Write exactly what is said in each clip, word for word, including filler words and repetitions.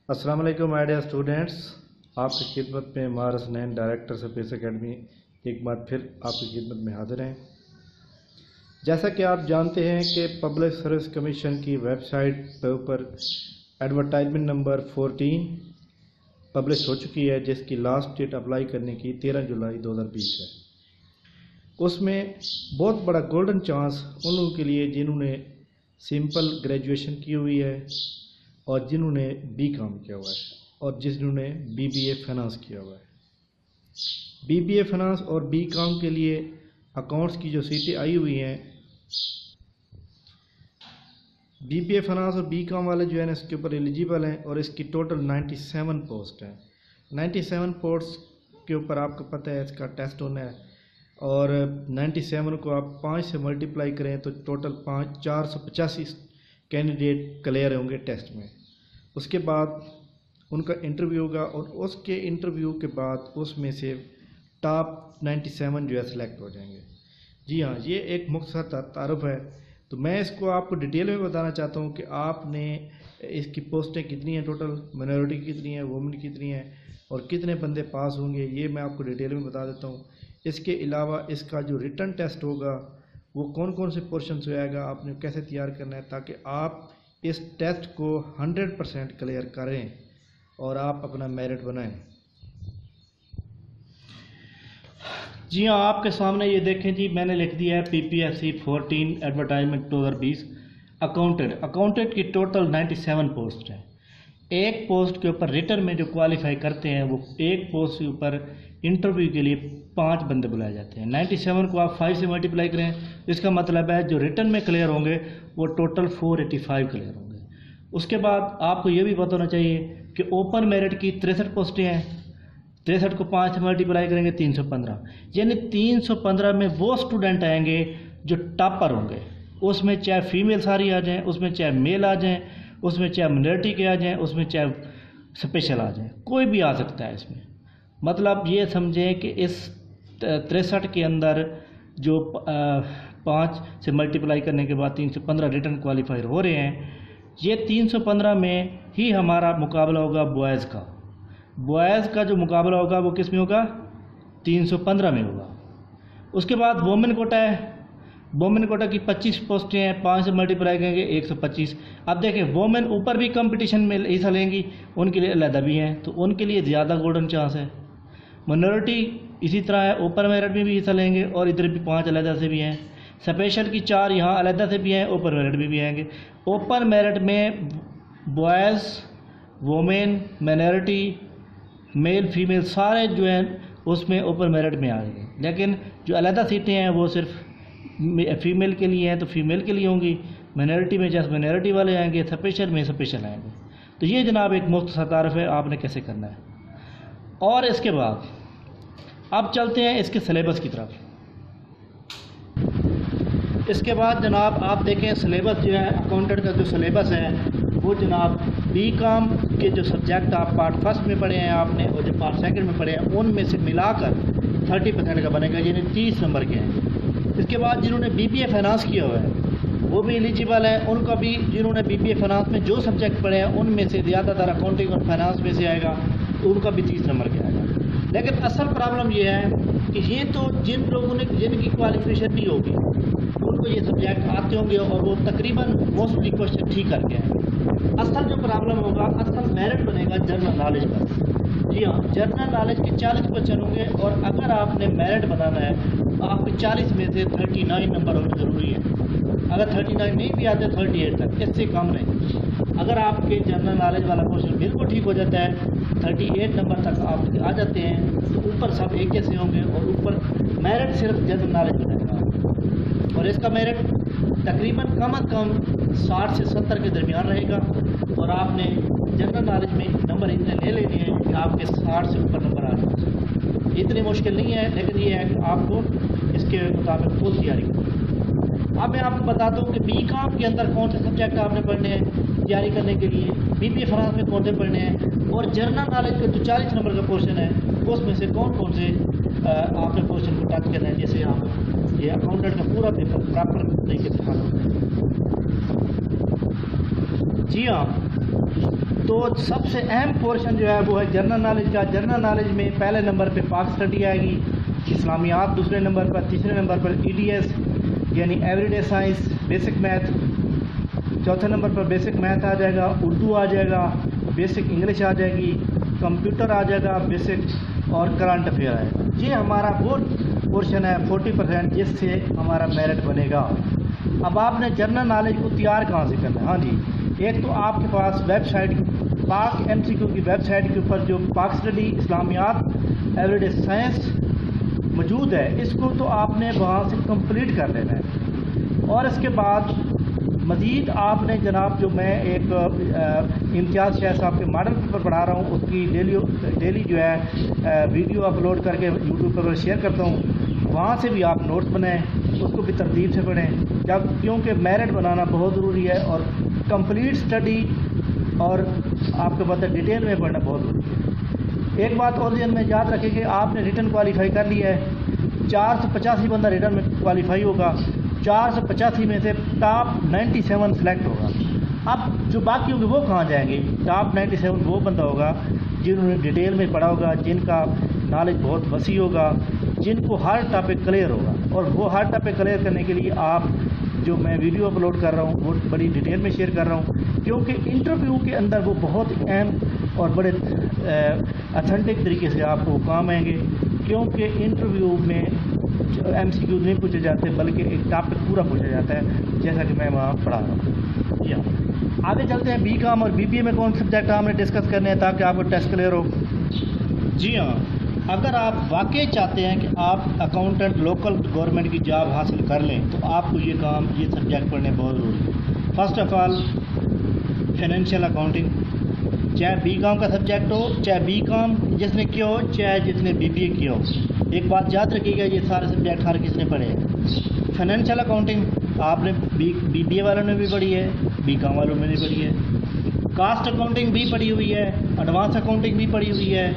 السلام علیکم my dear students, آپ کی خدمت میں مار حسنین ڈائریکٹر سپیس اکیڈمی ایک بار پھر آپ کی خدمت میں حاضر ہیں۔ جیسا کہ آپ جانتے ہیں کہ پبلک سروس کمیشن کی ویب سائٹ کے اوپر ایڈورٹائزمنٹ نمبر فورٹین پبلش ہو چکی ہے، جس کی لاسٹ ڈیٹ اپلائی کرنے کی تیرہ جولائی دو ہزار بیس ہے۔ اس میں بہت بڑا گولڈن چانس ان لوگوں کے لیے جنہوں نے سمپل گریجویشن کی ہوئی ہے اور جنہوں نے بی کام کیا ہوا ہے اور جنہوں نے بی بی اے فائنانس کیا ہوا ہے۔ بی بی اے فائنانس اور بی کام کے لیے اکاؤنٹس کی جو سیٹیں آئی ہوئی ہیں، بی بی اے فائنانس اور بی کام والے جو ہیں اس کے اوپر ایلیجیبل ہیں، اور اس کی ٹوٹل نائنٹی سیون پوسٹ ہیں۔ نائنٹی سیون پوسٹ کے اوپر آپ کو پتہ ہے اس کا ٹیسٹ ہونا ہے، اور نائنٹی سیون کو آپ پانچ سے ملٹیپلائی کریں تو ٹوٹل پانچ چار سو پچاسی کینڈیڈیٹ کلیئر ہوں گے ٹیسٹ میں۔ اس کے بعد ان کا انٹرویو ہوگا، اور اس کے انٹرویو کے بعد اس میں سے ٹاپ نائنٹی سیون جو ہے سلیکٹ ہو جائیں گے۔ جی ہاں، یہ ایک مختصر تعارف ہے، تو میں اس کو آپ کو ڈیٹیل میں بتانا چاہتا ہوں کہ آپ نے اس کی پوسٹیں کتنی ہیں، ٹوٹل مائنورٹی کتنی ہیں، وومن کتنی ہیں، اور کتنے بندے پاس ہوں گے، یہ میں آپ کو ڈیٹیل میں بتا دیتا ہوں۔ اس کے علاوہ اس کا جو ریٹن ٹیسٹ ہوگا وہ کون کون سے پورشن سے آئے گا، آپ نے کیسے تیار کرنا ہے تاکہ آپ اس ٹیسٹ کو ہنڈریڈ پرسینٹ کلیئر کریں اور آپ اپنا میرٹ بنائیں۔ جی ہاں، آپ کے سامنے یہ دیکھیں جی، میں نے لکھ دیا ہے P P S C fourteen advertisement دو ہزار بیس اکاؤنٹنٹ اکاؤنٹنٹ کی ٹوٹل نائنٹی سیون پوسٹ ہے۔ ایک پوسٹ کے اوپر ریٹن میں جو کوالیفائی کرتے ہیں وہ ایک پوسٹ کے اوپر انٹرویو کے لیے پانچ بندے بلائے جاتے ہیں۔ نائنٹی سیون کو آپ فائیو سے ملٹیپلائی کریں، اس کا مطلب ہے جو ریٹن میں کلیئر ہوں گے وہ total four eighty five clear ہوں گے۔ اس کے بعد آپ کو یہ بھی پتہ ہونا چاہیے کہ اوپن میرٹ کی تریسٹھ پوسٹیں ہیں، تریسٹھ کو پانچ سے ملٹیپلائی کریں گے تین سو پندرہ، یعنی تین سو پندرہ میں وہ اسٹوڈنٹ آئیں گے جو ٹاپر ہوں گے۔ اس میں چاہے فیمیل ساری آ جائیں، اس میں چاہے میل آ جائیں، اس میں چاہے منورٹی کے آ جائیں، اس میں چاہے اسپیشل آ جائیں، کوئی بھی آ سکتا ہے اس میں۔ مطلب یہ سمجھیں کہ اس تریسٹھ کے اندر جو پانچ سے ملٹیپلائی کرنے کے بعد تین سو پندرہ ریٹن کوالیفائر ہو رہے ہیں، یہ تین سو پندرہ میں ہی ہمارا مقابلہ ہوگا بوائز کا۔ بوائز کا جو مقابلہ ہوگا وہ کس میں ہوگا؟ تین سو پندرہ میں ہوگا۔ اس کے بعد وومن کوٹا ہے، وومن کوٹا کی پچیس پوسٹیں ہیں، پانچ سے ملٹیپلائی کریں گے ایک سو پچیس۔ اب دیکھیں وومن اوپر بھی کمپٹیشن میں حصہ لیں گی، ان کے لیے علیحدہ بھی ہیں، تو ان کے لیے زیادہ گولڈن چانس ہے۔ منورٹی اسی طرح ہے، اوپر میرٹ میں بھی حصہ لیں گے اور ادھر بھی پانچ علیحدہ سے بھی ہیں۔ اسپیشل کی چار یہاں علیحدہ سے بھی ہیں، اوپن میرٹ میں بھی آئیں گے۔ اوپن میرٹ میں boys, women, minority, male female سارے جو ہیں اس میں اوپن میرٹ میں آئیں گے، لیکن جو علیحدہ سیٹیں ہیں وہ صرف فیمیل کے لیے ہیں تو فیمیل کے لیے ہوں گی، مائنورٹی میں جیسے مائنورٹی والے آئیں گے، اسپیشل میں اسپیشل آئیں گے۔ تو یہ جناب ایک مختصر تعارف ہے آپ نے کیسے کرنا ہے۔ اور اس کے بعد اب چلتے ہیں اس کے سلیبس کی طرف۔ اس کے بعد جناب آپ دیکھیں سلیبس جو ہے اکاؤنٹنٹ کا جو سلیبس ہے وہ جناب بی کام کے جو سبجیکٹ آپ پارٹ فرسٹ میں پڑھے ہیں آپ نے، اور جو پارٹ سیکنڈ میں پڑھے ہیں ان میں سے ملا کر تھرٹی پرسینٹ کا بنے گا، یعنی تیس نمبر کے ہیں۔ اس کے بعد جنہوں نے بی بی اے فائنانس کیا ہوا ہے وہ بھی ایلیجیبل ہیں، ان کا بھی جنہوں نے بی بی اے فائنانس میں جو سبجیکٹ پڑھے ہیں ان میں سے زیادہ تر اکاؤنٹنگ اور فائنانس میں سے آئے گا، تو ان کا بھی تیس نمبر کے آئے گا۔ لیکن اصل پرابلم یہ ہے کہ یہ تو جن لوگوں نے جن کی کوالیفیکیشن نہیں ہوگی ان کو یہ سبجیکٹ آتے ہوں گے اور وہ تقریباً موسٹلی کوشچن ٹھیک کر کے ہیں۔ اصل جو پرابلم ہوگا، اصل میرٹ بنے گا جنرل نالج کا۔ جی ہاں، جنرل نالج کے چالیس کوشچن ہوں گے، اور اگر آپ نے میرٹ بنانا ہے تو آپ کے چالیس میں سے تھرٹی نائن نمبر ہونے ضروری ہے۔ اگر تھرٹی نائن نہیں بھی آتے تھرٹی ایٹ تک، اس سے کم نہیں۔ اگر آپ کے جنرل نالج والا پورشن بالکل ٹھیک ہو جاتا ہے، تھرٹی ایٹ نمبر تک آپ آ جاتے ہیں، تو اوپر سب ایک جیسے ہوں گے، اور اوپر میرٹ صرف جنرل نالج بنے گا، اور اس کا میرٹ تقریباً کم از کم ساٹھ سے ستر کے درمیان رہے گا، اور آپ نے جنرل نالج میں نمبر اتنے لے لینے ہیں کہ آپ کے ساٹھ سے اوپر نمبر آ جائیں۔ اتنی مشکل نہیں ہے، لیکن یہ ہے کہ آپ کو اس کے مطابق فل تیاری کرنی ہے۔ اب میں آپ کو بتاتا ہوں کہ بی کام کے اندر کون سے سبجیکٹ آپ نے پڑھنے ہیں تیاری کرنے کے لیے، بی بی اے فائنانس میں کون سے پڑھنے ہیں، اور جنرل نالج کا جو چالیس نمبر کا پورشن ہے اس میں سے کون کون سے آپ نے پورشن کو ٹچ کرنا ہے، جیسے آپ یہ اکاؤنٹنٹ کا پورا پیپر پراپر طریقے سے حل ہوتا ہے۔ جی ہاں، تو سب سے اہم پورشن جو ہے وہ ہے جنرل نالج کا. جنرل نالج میں پہلے نمبر پہ پاک اسٹڈی آئے گی، اسلامیات دوسرے نمبر پر، تیسرے نمبر پر ای ڈی ایس یعنی every day science, basic math, چوتھے نمبر پر بیسک میتھ آ جائے گا، اردو آ جائے گا، بیسک انگلش آ جائے گی، کمپیوٹر آ جائے گا بیسک، اور کرنٹ افیئر آئے گا. یہ ہمارا وہ پورشن ہے فورٹی پرسینٹ جس سے ہمارا میرٹ بنے گا. اب آپ نے جنرل نالج کو تیار کہاں سے کرنا ہے؟ ہاں جی، ایک تو آپ کے پاس website Pak M C Q کی ویب سائٹ کے اوپر جو پاک اسٹڈی اسلامیات ایوری ڈے سائنس موجود ہے، اس کو تو آپ نے وہاں سے کمپلیٹ کر لینا ہے. اور اس کے بعد مزید آپ نے جناب جو میں ایک امتیاز شاہ صاحب کے ماڈل پر پڑھا رہا ہوں، اس کی ڈیلی ڈیلی جو ہے ویڈیو اپلوڈ کر کے یوٹیوب پر شیئر کرتا ہوں، وہاں سے بھی آپ نوٹس بنائیں، اس کو بھی ترتیب سے پڑھیں، جب کیونکہ میرٹ بنانا بہت ضروری ہے اور کمپلیٹ اسٹڈی اور آپ کو پتہ ڈیٹیل میں پڑھنا بہت ضروری ہے. ایک بات اور ذہن میں یاد رکھیں کہ آپ نے ریٹن کوالیفائی کر لیا ہے، چار سو پچاسی بندہ ریٹن میں کوالیفائی ہوگا، چار سو پچاسی میں سے ٹاپ نائنٹی سیون سلیکٹ ہوگا. اب جو باقی ہوں گے وہ کہاں جائیں گے؟ ٹاپ نائنٹی سیون وہ بندہ ہوگا جنہوں نے ڈیٹیل میں پڑھا ہوگا، جن کا نالج بہت وسیع ہوگا، جن کو ہر ٹاپک کلیئر ہوگا. اور وہ ہر ٹاپک کلیئر کرنے کے لیے آپ جو میں ویڈیو اپلوڈ کر رہا ہوں وہ بڑی ڈیٹیل میں شیئر کر رہا ہوں، کیونکہ انٹرویو کے اندر وہ بہت اہم اور بڑے اتھینٹک طریقے سے آپ کو کام آئیں گے. کیونکہ انٹرویو میں ایم سی کیو نہیں پوچھے جاتے بلکہ ایک ٹاپک پورا پوچھا جاتا ہے، جیسا کہ میں وہاں پڑھا رہا ہوں. جی ہاں، آگے چلتے ہیں. بی کام اور بی بی اے میں کون سبجیکٹ ہم نے ڈسکس کرنے ہیں تاکہ آپ کو ٹیسٹ کلیئر ہو. جی ہاں، اگر آپ واقعی چاہتے ہیں کہ آپ اکاؤنٹنٹ لوکل گورنمنٹ کی جاب حاصل کر لیں تو آپ کو یہ کام یہ سبجیکٹ پڑھنے بہت ضروری ہے. First of all financial accounting, چاہے بی کام کا سبجیکٹ ہو، چاہے بی کام جس نے کیا ہو، چاہے جس نے بی بی اے کیا ہو. ایک بات یاد رکھیے گا، یہ سارے سبجیکٹ ہر کس نے پڑھے ہیں. فائنینشیل اکاؤنٹنگ آپ نے بی بی بی اے والوں نے بھی پڑھی ہے، بی کام والوں نے بھی پڑھی ہے. کاسٹ اکاؤنٹنگ بھی پڑھی ہوئی ہے، ایڈوانس اکاؤنٹنگ بھی پڑھی ہوئی ہے.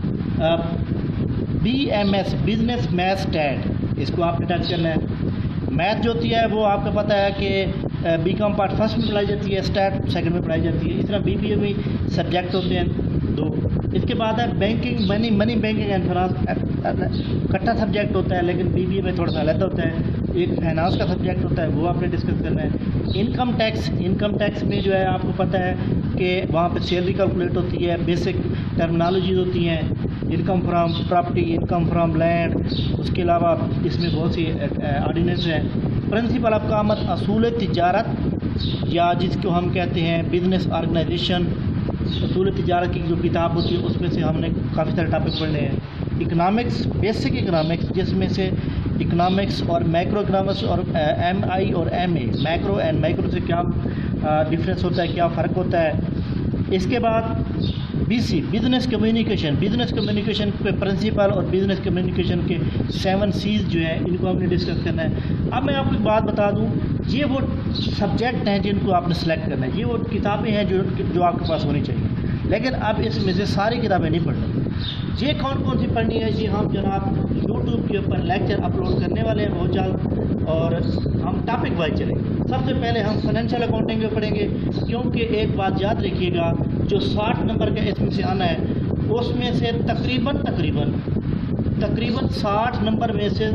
B M S business math stat, اس کو آپ نے ٹچ کرنا ہے. میتھ جو ہوتی ہے وہ آپ کو پتہ ہے کہ بی کام پارٹ فرسٹ میں پڑھائی جاتی ہے، اسٹیٹ سیکنڈ میں پڑھائی جاتی ہے. اس طرح بی بی اے میں سبجیکٹ ہوتے ہیں دو. اس کے بعد ہے banking, money money banking and finance, کٹھا سبجیکٹ ہوتا ہے لیکن بی بی اے میں تھوڑا سا علیحدہ ہوتا ہے. ایک فائنانس کا سبجیکٹ ہوتا ہے، وہ آپ نے ڈسکس کرنا ہے. انکم ٹیکس، انکم ٹیکس میں جو ہے آپ کو پتہ ہے کہ وہاں پہ سیلری کیلکولیٹ ہوتی ہے، بیسک ٹرمنالوجیز ہوتی ہیں، income from property, income from land. اس کے علاوہ اس میں بہت سی آرڈیننس ہیں. پرنسپل آف کامرس، اصول تجارت یا جس کو ہم کہتے ہیں بزنس آرگنائزیشن، اصول تجارت کی جو کتاب ہوتی ہے اس میں سے ہم نے کافی سارے ٹاپک پڑھنے ہیں. اکنامکس، بیسک اکنامکس جس میں سے اکنامکس اور مائکرو اکنامکس اور ایم آئی اور M A, micro and micro سے کیا ڈفرینس ہوتا ہے، کیا فرق ہوتا ہے. اس کے بعد B C business communication, business communication کے پرنسپل اور بزنس کمیونیکیشن کے سیون سیز جو ہیں ان کو ہم نے ڈسکس کرنا ہے. اب میں آپ کو ایک بات بتا دوں، یہ وہ سبجیکٹ ہیں جن کو آپ نے سلیکٹ کرنا ہے، یہ وہ کتابیں ہیں جو جو آپ کے پاس ہونی چاہیے. لیکن اب اس میں سے ساری کتابیں نہیں پڑھنی. یہ کون کون سی پڑھنی ہے؟ یہ ہم جناب یوٹیوب کے اوپر لیکچر اپلوڈ کرنے والے ہیں بہت جلد، اور ہم ٹاپک وائز چلیں گے. سب سے پہلے ہم فائنینشیل اکاؤنٹنگ میں پڑھیں گے، کیونکہ ایک بات یاد رکھیے گا، جو ساٹھ نمبر کا اس میں سے آنا ہے اس میں سے تقریباً تقریباً تقریباً ساٹھ نمبر میں سے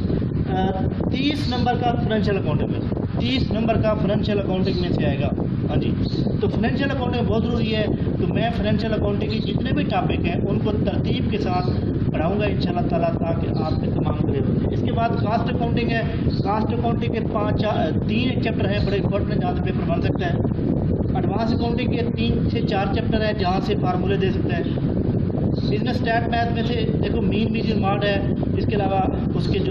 تیس نمبر کا فائنینشیل اکاؤنٹنگ میں تیس نمبر کا فائنینشیل اکاؤنٹنگ میں سے آئے گا. ہاں جی، تو فائنینشیل اکاؤنٹنگ بہت ضروری ہے. تو میں فائنینشیل اکاؤنٹنگ کے جتنے بھی ٹاپک ہیں ان کو ترتیب کے ساتھ پڑھاؤں گا انشاءاللہ تعالیٰ، تاکہ آپ کے تمام کلیئر ہو جائے. اس کے بعد کاسٹ اکاؤنٹنگ ہے. کاسٹ اکاؤنٹنگ کے پانچ تین چیپٹر ہیں، بڑے امپورٹنٹ، جہاں سے پیپر بن سکتا ہے. ایڈوانس اکاؤنٹنگ کے تین سے چار چیپٹر ہیں جہاں سے فارمولے دے سکتے ہیں. بزنس اسٹیٹ میتھ میں سے دیکھو مین میڈین مارڈ ہے. اس کے علاوہ اس کے جو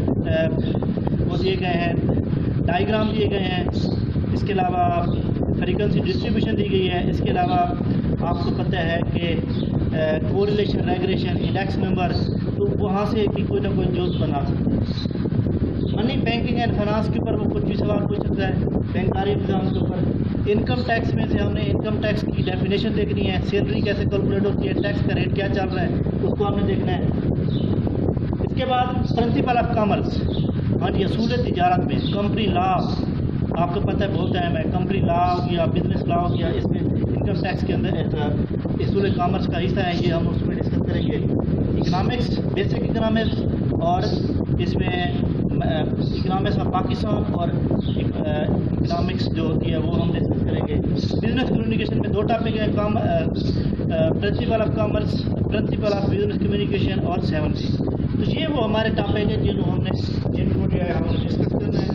وہ دیے گئے ہیں، ڈائیگرام دیے گئے ہیں. اس کے علاوہ فریکوینسی ڈسٹریبیوشن دی گئی ہے. اس کے علاوہ آپ کو پتہ ہے کہ کوریلیشن، ریگریشن، انڈیکس نمبر، تو وہاں سے بھی کوئی نہ کوئی جوز بنا سکتے ہیں. منی بینکنگ اینڈ فائنانس کے اوپر وہ کچھ بھی سوال پوچھ سکتا ہے، بینکاری نظام کے اوپر. انکم ٹیکس میں سے ہم نے انکم ٹیکس کی ڈیفینیشن دیکھنی ہے، سیلری کیسے کیلکولیٹ ہوتی ہے، ٹیکس کا ریٹ کیا چل رہا ہے اس کو ہم نے دیکھنا ہے. اس کے بعد پرنسپل آف کامرس، ہاں جی، اصول تجارت میں کمپنی لا آپ کو پتہ ہے بہت اہم ہے. کمپنی لا ہو گیا، بزنس لا ہو گیا، اس میں इनकम टैक्स के अंदर उसूल कॉमर्स का हिस्सा है, ये हम उसमें डिस्कस करेंगे। इकनॉमिक्स, बेसिक इकनॉमिक्स, और इसमें इकनॉमिक्स ऑफ पाकिस्तान और इकनॉमिक्स जो होती है वो हम डिस्कस करेंगे। बिजनेस कम्युनिकेशन में दो टॉपिक है, com principle of commerce, principle of business communication और सेवन सी। तो ये वो हमारे टॉपिक है जिनको हमने जिनको जो है हमें डिस्कस करना है।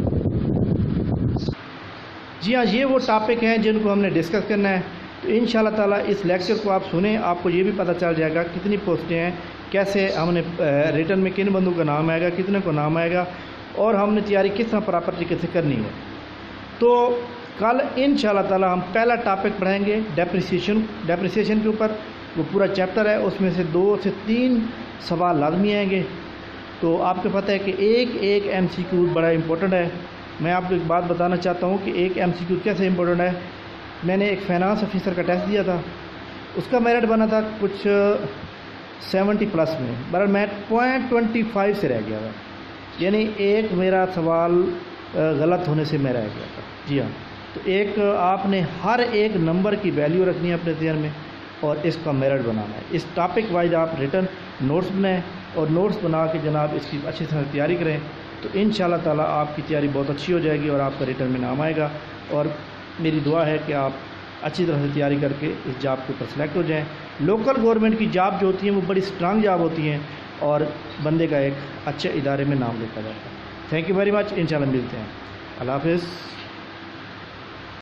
जी हाँ, ये वो टॉपिक हैं जिनको हमने डिस्कस करना है। तो इंशाल्लाह ताला इस लेक्चर को आप सुने, आपको ये भी पता चल जाएगा कितनी पोस्टें हैं, कैसे हमने रिटर्न में किन बंदों का नाम आएगा, कितने को नाम आएगा, और हमने तैयारी किस तरह प्रॉपर तरीके से करनी है। तो कल इंशाल्लाह ताला हम पहला टॉपिक पढ़ेंगे डेप्रिसिएशन डेप्रिसिएशन के ऊपर। वो पूरा चैप्टर है, उसमें से दो से तीन सवाल लाजमी आएंगे। तो आपको पता है कि एक एक एम सी क्यू बड़ा इंपॉर्टेंट है। मैं आपको एक बात बताना चाहता हूँ कि एक एम सी क्यू कैसे इंपॉर्टेंट है। मैंने एक फाइनेंस ऑफिसर का टेस्ट दिया था, उसका मेरिट बना था कुछ सेवेंटी प्लस में, बहरहाल मैं पॉइंट ट्वेंटी फाइव से रह गया था, यानी एक मेरा सवाल गलत होने से मैं रह गया था। जी हाँ, तो एक आपने हर एक नंबर की वैल्यू रखनी है अपने ध्यान में और इसका मेरिट बनाना है। इस टॉपिक वाइज आप रिटर्न नोट्स बनाएं और नोट्स बना के जनाब इसकी अच्छी तरह तैयारी करें। तो इंशाल्लाह ताला आपकी तैयारी बहुत अच्छी हो जाएगी और आपका रिटर्न में नाम आएगा। और मेरी दुआ है कि आप अच्छी तरह से तैयारी करके इस जॉब के ऊपर सेलेक्ट हो जाएं। लोकल गवर्नमेंट की जॉब जो होती हैं वो बड़ी स्ट्रांग जॉब होती हैं और बंदे का एक अच्छे इदारे में नाम लिखा जाता है। थैंक यू वेरी मच, इंशाल्लाह मिलते हैं। अल्लाह हाफ़िज़।